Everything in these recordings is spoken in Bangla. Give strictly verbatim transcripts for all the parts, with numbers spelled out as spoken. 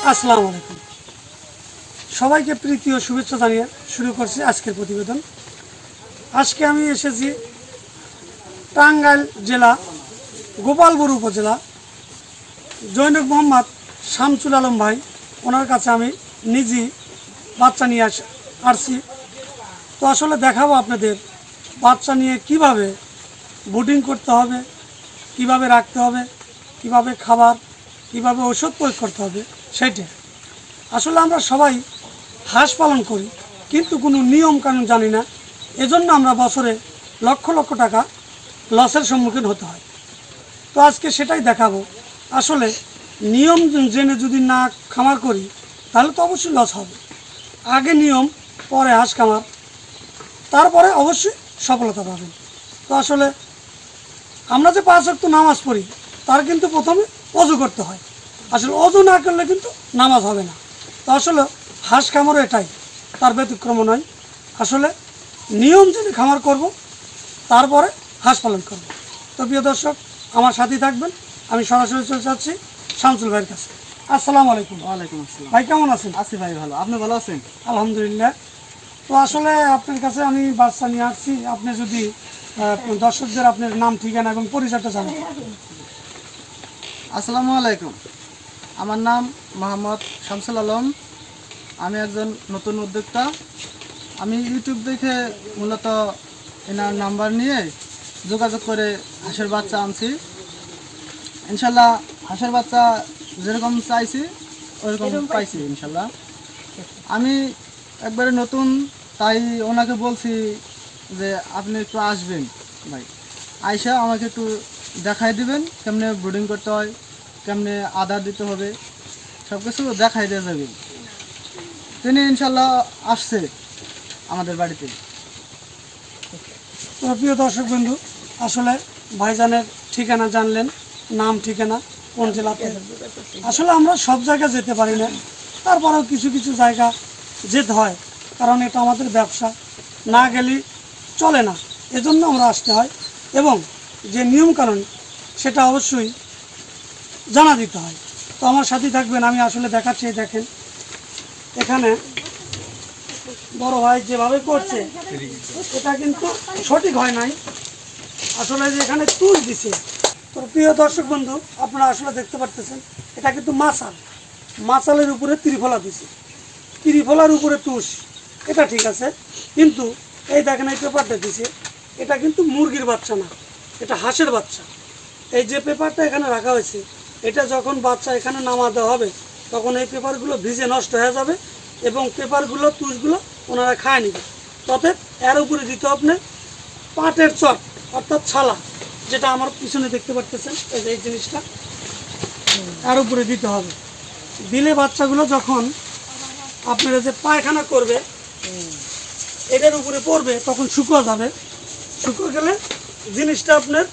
আসসালামু আলাইকুম সবাইকে প্রীতি ও শুভেচ্ছা জানিয়ে শুরু করছি আজকের প্রতিবেদন। আজকে আমি এসেছি টাঙ্গাইল জেলা গোপালপুর উপজেলা জৈনক মোহাম্মদ শামসুল আলম ভাই, ওনার কাছে আমি নিজেই বাচ্চা নিয়ে আস আসছি। তো আসলে দেখাবো আপনাদের বাচ্চা নিয়ে কিভাবে ব্রুডিং করতে হবে, কিভাবে রাখতে হবে, কিভাবে খাবার, কিভাবে ওষুধ প্রয়োগ করতে হবে সেটা। আসলে আমরা সবাই হাঁস পালন করি, কিন্তু কোনো নিয়ম কানুন জানি না, এজন্য আমরা বছরে লক্ষ লক্ষ টাকা লসের সম্মুখীন হতে হয়। তো আজকে সেটাই দেখাবো। আসলে নিয়ম জেনে যদি না খামার করি তাহলে তো অবশ্যই লস হবে। আগে নিয়ম, পরে হাঁস খামার, তারপরে অবশ্যই সফলতা পাবেন। তো আসলে আমরা যে পাঁচ ওয়াক্ত নামাজ পড়ি তার কিন্তু প্রথমে অজু করতে হয়। আসলে অজু না করলে কিন্তু নামাজ হবে না। তো আসলে হাঁস খামারও এটাই, তার ব্যতিক্রম নয়। আসলে নিয়ম জেনে খামার করব, তারপরে হাঁস পালন করব। তো প্রিয় দর্শক, আমার সাথেই থাকবেন। আমি সরাসরি চলে যাচ্ছি শামসুল ভাইয়ের কাছে। আসসালামু আলাইকুম। ওয়ালাইকুম আসসালাম। ভাই কেমন আছেন? আছি ভাই, ভালো। আপনি ভালো আছেন? আলহামদুলিল্লাহ। তো আসলে আপনার কাছে আমি বাচ্চা নিয়ে আসছি, আপনি যদি দর্শকদের আপনার নাম, ঠিকানা এবং পরিচয়টা জানান। আসসালামু আলাইকুম, আমার নাম মোহাম্মদ শামসুল আলম। আমি একজন নতুন উদ্যোক্তা। আমি ইউটিউব দেখে মূলত এনার নাম্বার নিয়ে যোগাযোগ করে হাঁসের বাচ্চা আনছি। ইনশাল্লাহ হাঁসের বাচ্চা যেরকম চাইছি ওইরকম পাইছি ইনশাল্লাহ। আমি একবারে নতুন, তাই ওনাকে বলছি যে আপনি একটু আসবেন ভাই, আইসা আমাকে একটু দেখাই দিবেন কেমনে ব্রুডিং করতে হয়, কেমনে আদার দিতে হবে, সব কিছু দেখাই দিয়ে যাবেন। তিনি ইনশাল্লাহ আসছে আমাদের বাড়িতে। তো প্রিয় দর্শক বন্ধু, আসলে ভাইজানের ঠিকানা জানলেন, নাম, ঠিকানা, কোন জেলাতে। আসলে আমরা সব জায়গায় যেতে পারি না, তারপরেও কিছু কিছু জায়গা যেতে হয়, কারণ এটা আমাদের ব্যবসা, না গেলে চলে না, এজন্য আমরা আসতে হয়। এবং যে নিয়মকানুন সেটা অবশ্যই জানা দিতে হয়। তো আমার সাথেই থাকবেন, আমি আসলে দেখাচ্ছি। দেখেন এখানে বড় ভাই যেভাবে করছে এটা কিন্তু সঠিক হয় নাই। আসলে যে এখানে তুষ দিছে। তো প্রিয় দর্শক বন্ধু, আপনারা আসলে দেখতে পারতেছেন এটা কিন্তু মাছাল, মাছালের উপরে ত্রিফলা দিছে, ত্রিফলার উপরে তুষ, এটা ঠিক আছে। কিন্তু এই দেখেন এই পেপারটা দিছে, এটা কিন্তু মুরগির বাচ্চা না, এটা হাঁসের বাচ্চা। এই যে পেপারটা এখানে রাখা হয়েছে, এটা যখন বাচ্চা এখানে নামা দেওয়া হবে তখন এই পেপারগুলো ভিজে নষ্ট হয়ে যাবে এবং পেপারগুলো, তুষগুলো ওনারা খায় নেবে। তবে এর উপরে দিতে হবে পাটের চট, অর্থাৎ ছালা, যেটা আমার পিছনে দেখতে পারতেছেন, এই যে এই জিনিসটা এর উপরে দিতে হবে। দিলে বাচ্চাগুলো যখন আপনারা যে পায়খানা করবে এটার উপরে পড়বে, তখন শুকিয়ে যাবে। শুকিয়ে গেলে জিনিসটা আপনার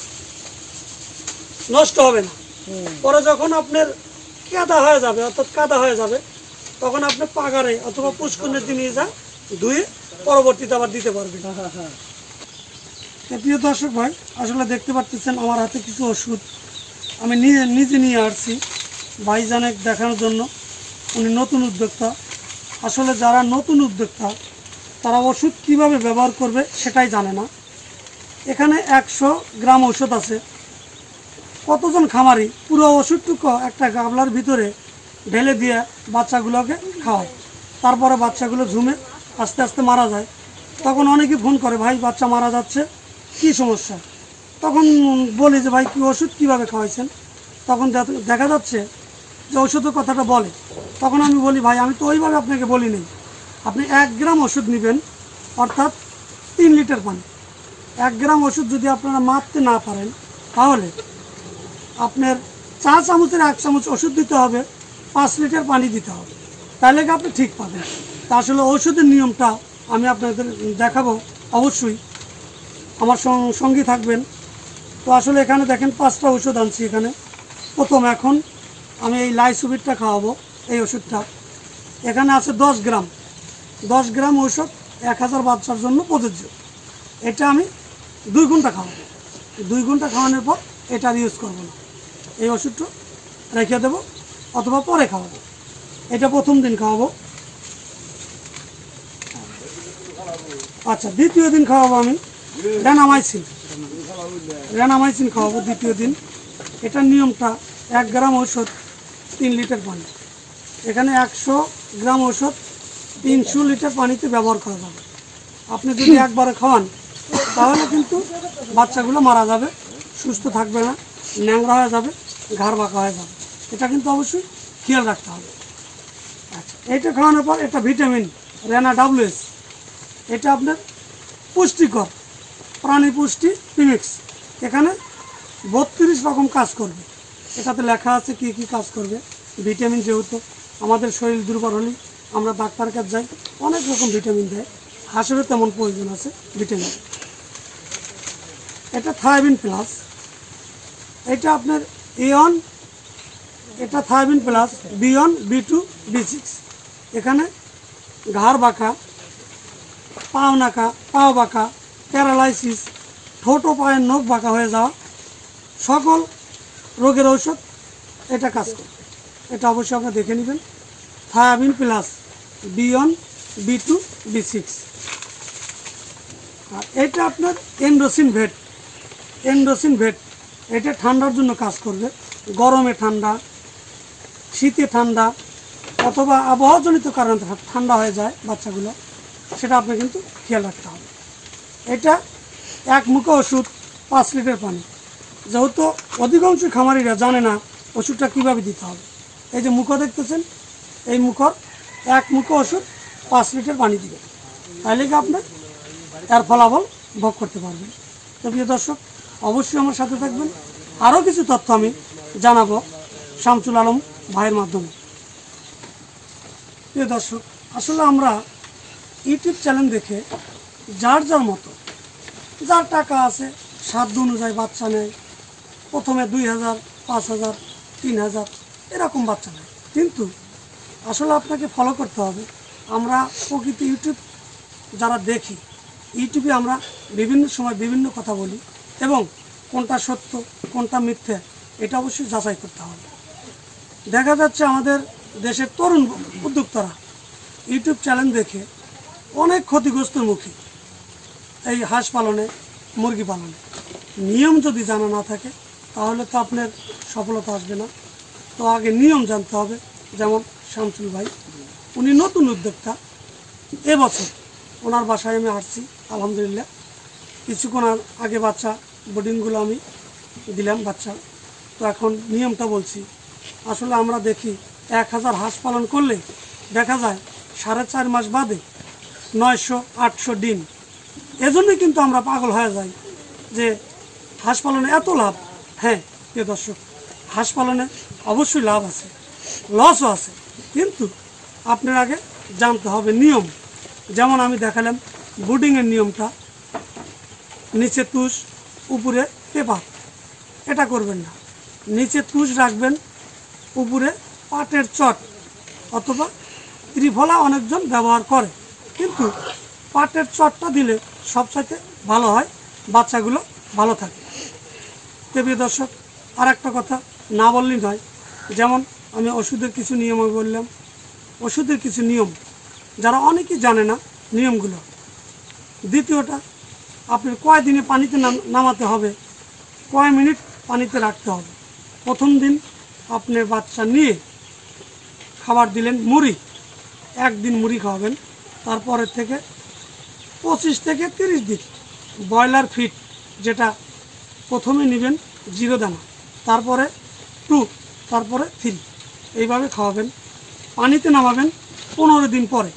নষ্ট হবে না। পরে যখন আপনার কাদা হয়ে যাবে, অর্থাৎ কাদা হয়ে যাবে, তখন আপনি পাগারে অথবা পুষ্করণের দিয়ে নিয়ে যা ধুয়ে পরবর্তীতে আবার দিতে পারবেন। প্রিয় দর্শক ভাই, আসলে দেখতে পাচ্ছেন আমার হাতে কিছু ওষুধ আমি নিজে নিজে নিয়ে আসছি ভাইজানে দেখানোর জন্য। উনি নতুন উদ্যোক্তা। আসলে যারা নতুন উদ্যোক্তা তারা ওষুধ কিভাবে ব্যবহার করবে সেটাই জানে না। এখানে একশো গ্রাম ওষুধ আছে। কতজন খামারি পুরো ওষুধটুকু একটা গামলার ভিতরে ঢেলে দিয়ে বাচ্চাগুলোকে খাওয়ায়, তারপরে বাচ্চাগুলো ঝুমে আস্তে আস্তে মারা যায়। তখন অনেকে ফোন করে, ভাই বাচ্চা মারা যাচ্ছে, কি সমস্যা? তখন বলি যে ভাই কি ওষুধ কীভাবে খাওয়াইছেন? তখন দেখা যাচ্ছে যে ওষুধের কথাটা বলে। তখন আমি বলি, ভাই আমি তো ওইভাবে আপনাকে বলি নি, আপনি এক গ্রাম ওষুধ নেবেন, অর্থাৎ তিন লিটার পানি। এক গ্রাম ওষুধ যদি আপনারা মাপতে না পারেন তাহলে আপনার চা চামচের এক চামচ ওষুধ দিতে হবে, পাঁচ লিটার পানি দিতে হবে, তাহলে কি আপনি ঠিক পাবেন। তা আসলে ওষুধের নিয়মটা আমি আপনাদের দেখাবো, অবশ্যই আমার সঙ্গী থাকবেন। তো আসলে এখানে দেখেন পাঁচটা ওষুধ আনছি। এখানে প্রথম এখন আমি এই লাইসুবিটটা খাওয়াবো, এই ওষুধটা। এখানে আছে দশ গ্রাম, দশ গ্রাম ওষুধ এক হাজার বাচ্চার জন্য প্রযোজ্য। এটা আমি দুই ঘন্টা খাওয়াবো, দুই ঘন্টা খাওয়ানোর পর এটা আর ইউজ করবো না, এই ওষুধটা রেখে দেবো অথবা পরে খাওয়াবো। এটা প্রথম দিন খাওয়াবো। আচ্ছা, দ্বিতীয় দিন খাওয়াবো আমি রেনামাইসিন। রেনামাইসিন খাওয়াবো দ্বিতীয় দিন। এটার নিয়মটা এক গ্রাম ঔষধ তিন লিটার পানি। এখানে একশো গ্রাম ঔষধ তিনশো লিটার পানিতে ব্যবহার করা যাবে। আপনি যদি একবারে খাওয়ান তাহলে কিন্তু বাচ্চাগুলো মারা যাবে, সুস্থ থাকবে না, ন্যাংরা হয়ে যাবে, ঘাড় বাঁকা হয়ে যাবে। এটা কিন্তু অবশ্যই খেয়াল রাখতে হবে। আচ্ছা, এইটা খাওয়ানোর পর এটা ভিটামিন রেনা ডাব্লিউএস। এটা আপনার পুষ্টিকর প্রাণী পুষ্টি প্রিমিক্স। এখানে বত্রিশ রকম কাজ করবে। এটাতে লেখা আছে কী কী কাজ করবে। ভিটামিন, যেহেতু আমাদের শরীর দুর্বল হলে আমরা ডাক্তার কাছে যাই, অনেক রকম ভিটামিন দেয়, হাঁসেরও তেমন প্রয়োজন আছে ভিটামিন। এটা থায়াবিন প্লাস। এটা আপনার ইয়ন, এটা থায়াবিন plus B one B two B six. এখানে ঘাড় বাঁকা, পাও নাকা পাও বাঁকা, প্যারালাইসিস, ঠোঁটো পায়ের নখ বাঁকা হয়ে যাওয়া, সকল রোগের ঔষধ এটা কাজ করে। এটা অবশ্যই আপনারা দেখে নেবেন। থায়াবিন plus B one B two B six. আর এটা আপনার এন্ডোসিন ভেট। এন্ডোসিন ভেট এটা ঠান্ডার জন্য কাজ করবে। গরমে ঠান্ডা, শীতে ঠান্ডা, অথবা আবহাওয়াজনিত কারণে ঠান্ডা হয়ে যায় বাচ্চাগুলো, সেটা আপনি কিন্তু খেয়াল রাখতে হবে। এটা এক মুখো ওষুধ পাঁচ লিটার পানি। যেহেতু অধিকাংশ খামারিরা জানে না ওষুধটা কীভাবে দিতে হবে, এই যে মুখো দেখতেছেন, এই মুখর এক মুখো ওষুধ পাঁচ লিটার পানি দিবেন, তাহলে কি আপনার এর ফলাফল ভোগ করতে পারবেন। তো প্রিয় দর্শক, অবশ্যই আমার সাথে থাকবেন। আরও কিছু তথ্য আমি জানাবো শামসুল আলম ভাইয়ের মাধ্যমে। প্রিয় দর্শক, আসলে আমরা ইউটিউব চ্যানেল দেখে যার যার মতো, যার টাকা আছে সাধ্য অনুযায়ী বাচ্চা নেয়। প্রথমে দুই হাজার, পাঁচ হাজার, তিন হাজার এরকম বাচ্চা নেয়। কিন্তু আসলে আপনাকে ফলো করতে হবে। আমরা প্রকৃতি ইউটিউব যারা দেখি, ইউটিউবে আমরা বিভিন্ন সময় বিভিন্ন কথা বলি, এবং কোনটা সত্য কোনটা মিথ্যে এটা অবশ্যই যাচাই করতে হবে। দেখা যাচ্ছে আমাদের দেশের তরুণ উদ্যোক্তারা ইউটিউব চ্যানেল দেখে অনেক ক্ষতিগ্রস্তের মুখে। এই হাঁস পালনে, মুরগি পালনে নিয়ম যদি জানা না থাকে তাহলে তো আপনার সফলতা আসবে না। তো আগে নিয়ম জানতে হবে। যেমন শামসুল ভাই, উনি নতুন উদ্যোক্তা। এবছর ওনার বাসায় আমি আসছি, আলহামদুলিল্লাহ। কিছুক্ষণ আগে বাচ্চা বোর্ডিংগুলো আমি দিলাম বাচ্চা। তো এখন নিয়মটা বলছি। আসলে আমরা দেখি এক হাজার হাঁস পালন করলে দেখা যায় সাড়ে চার মাস বাদে নয়শো আটশো ডিম। এজন্যই কিন্তু আমরা পাগল হয়ে যাই যে হাঁস পালনে এত লাভ। হ্যাঁ প্রিয় দর্শক, হাঁস পালনে অবশ্যই লাভ আছে, লসও আছে, কিন্তু আপনার আগে জানতে হবে নিয়ম। যেমন আমি দেখালাম ব্রুডিংয়ের নিয়মটা, নিচে তুষ উপরে পেপার, এটা করবেন না। নিচে তুষ রাখবেন, উপরে পাটের চট অথবা ত্রিফলা অনেকজন ব্যবহার করে, কিন্তু পাটের চটটা দিলে সবচাইতে ভালো হয়, বাচ্চাগুলো ভালো থাকে। প্রিয় দর্শক, আর একটা কথা না বললেই নয়। যেমন আমি ওষুধের কিছু নিয়ম বললাম, ওষুধের কিছু নিয়ম যারা অনেকেই জানে না নিয়মগুলো। দ্বিতীয়টা, আপনি কয় দিনে পানিতে নামাতে হবে, কয় মিনিট পানিতে রাখতে হবে। প্রথম দিন আপনি বাচ্চা নিয়ে খাবার দিলেন মুড়ি, একদিন মুড়ি খাওয়াবেন। তারপরের থেকে পঁচিশ থেকে তিরিশ দিন ব্রয়লার ফিড, যেটা প্রথমে নেবেন জিরো দানা, তারপরে টু, তারপরে থ্রি, এইভাবে খাওয়াবেন। পানিতে নামাবেন পনেরো দিন পরে।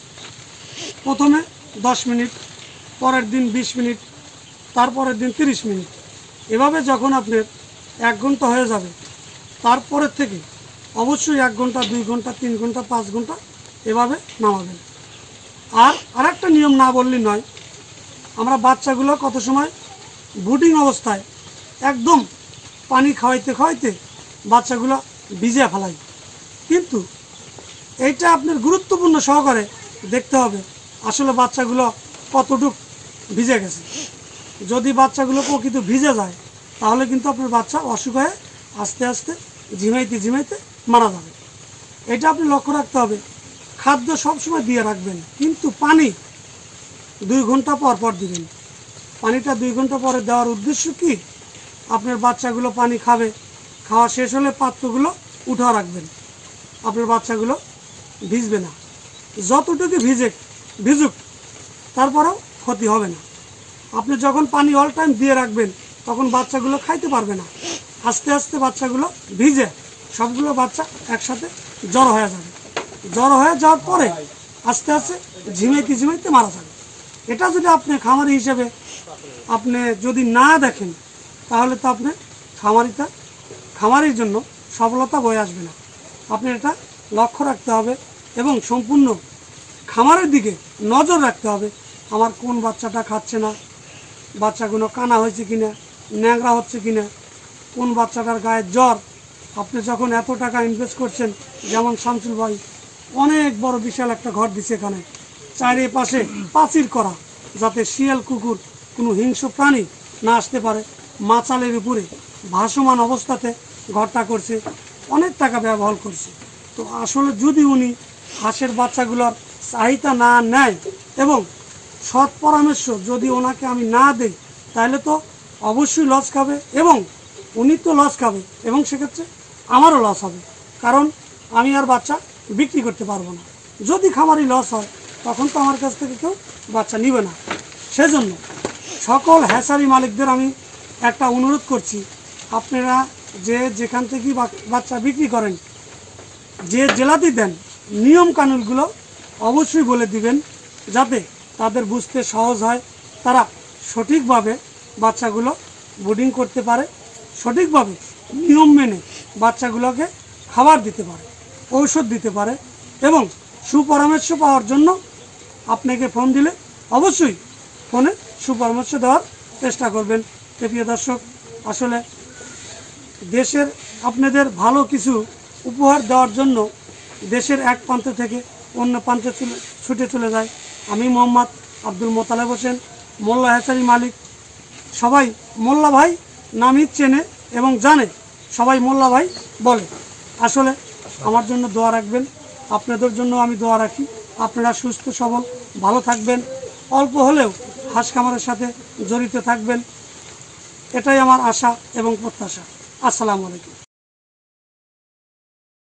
প্রথমে দশ মিনিট, পরের দিন বিশ মিনিট, তারপরের দিন তিরিশ মিনিট। এভাবে যখন আপনার এক ঘন্টা হয়ে যাবে, তারপরের থেকে অবশ্যই এক ঘন্টা, দুই ঘন্টা, তিন ঘন্টা, পাঁচ ঘন্টা এভাবে নামাবেন। আর আরেকটা নিয়ম না বললেই নয়, আমরা বাচ্চাগুলো কত সময় ব্রুডিং অবস্থায় একদম পানি খাওয়াইতে খাওয়াইতে বাচ্চাগুলো ভিজে ফেলাই, কিন্তু এইটা আপনার গুরুত্বপূর্ণ সহকারে দেখতে হবে আসলে বাচ্চাগুলো কতটুক ভিজে গেছে। যদি বাচ্চাগুলো প্রকৃত ভিজে যায় তাহলে কিন্তু আপনার বাচ্চা অসুখ হয়ে আস্তে আস্তে ঝিমাইতে ঝিমাইতে মারা যাবে। এটা আপনি লক্ষ্য রাখতে হবে। খাদ্য সবসময় দিয়ে রাখবেন, কিন্তু পানি দুই ঘন্টা পর পর দিবেন। পানিটা দুই ঘন্টা পরে দেওয়ার উদ্দেশ্য কি, আপনার বাচ্চাগুলো পানি খাবে, খাওয়া শেষ হলে পাত্রগুলো উঠা রাখবেন, আপনার বাচ্চাগুলো ভিজবে না। যতটুকু ভিজে ভিজুক তারপরেও ক্ষতি হবে না। আপনি যখন পানি অল টাইম দিয়ে রাখবেন তখন বাচ্চাগুলো খাইতে পারবে না, আস্তে আস্তে বাচ্চাগুলো ভিজে সবগুলো বাচ্চা একসাথে জ্বর হয়ে যাবে। জ্বর হয়ে যাওয়ার পরে আস্তে আস্তে ঝিমাইতে ঝিমাইতে মারা যাবে। এটা যদি আপনি খামারি হিসেবে আপনি যদি না দেখেন তাহলে তো আপনি খামারিটা খামারির জন্য সফলতা বয়ে আসবে না। আপনি এটা লক্ষ্য রাখতে হবে এবং সম্পূর্ণ খামারের দিকে নজর রাখতে হবে। আমার কোন বাচ্চাটা খাচ্ছে না, বাচ্চাগুলো কানা হয়েছে কিনা, ন্যাংরা হচ্ছে কিনা, কোন বাচ্চাটার গায়ে জ্বর। আপনি যখন এত টাকা ইনভেস্ট করছেন, যেমন শামসুল ভাই অনেক বড় বিশাল একটা ঘর দিচ্ছে, এখানে চারিপাশে পাঁচিল করা যাতে শিয়াল কুকুর কোনো হিংস্র প্রাণী না আসতে পারে, মাচালের উপরে ভাসমান অবস্থাতে ঘরটা করছে, অনেক টাকা ব্যবহার করছে। তো আসলে যদি উনি হাঁসের বাচ্চাগুলোর চাহিদা না নেয় এবং সৎ পরামর্শ যদি ওনাকে আমি না দেই তাহলে তো অবশ্যই লস খাবে এবং উনি তো লস খাবে এবং সেক্ষেত্রে আমারও লস হবে, কারণ আমি আর বাচ্চা বিক্রি করতে পারবো না। যদি খামারি লস হয় তখন তো আমার কাছ থেকে কেউ বাচ্চা নিবে না। সেজন্য সকল হ্যাচারি মালিকদের আমি একটা অনুরোধ করছি, আপনারা যে যেখান থেকেই বাচ্চা বিক্রি করেন, যে জেলাতেই দেন, নিয়ম কানুনগুলো অবশ্যই বলে দিবেন যাতে তাদের বুঝতে সহজ হয়, তারা সঠিকভাবে বাচ্চাগুলো ব্রিডিং করতে পারে, সঠিকভাবে নিয়ম মেনে বাচ্চাগুলোকে খাবার দিতে পারে, ঔষধ দিতে পারে। এবং সুপরামর্শ পাওয়ার জন্য আপনাকে ফোন দিলে অবশ্যই ফোনে সুপরামর্শ দেওয়ার চেষ্টা করবেন। প্রিয় দর্শক, আসলে দেশের আপনাদের ভালো কিছু উপহার দেওয়ার জন্য দেশের এক প্রান্ত থেকে অন্য প্রান্তে ছুটে চলে যায়। আমি মোহাম্মদ আব্দুল মোতালেব হোসেন, মোল্লা হ্যাচারি মালিক। সবাই মোল্লা ভাই নামই চেনে এবং জানে, সবাই মোল্লা ভাই বলে। আসলে আমার জন্য দোয়া রাখবেন, আপনাদের জন্য আমি দোয়া রাখি। আপনারা সুস্থ সবল ভালো থাকবেন, অল্প হলেও হাঁস খামারের সাথে জড়িত থাকবেন, এটাই আমার আশা এবং প্রত্যাশা। আসসালামু আলাইকুম।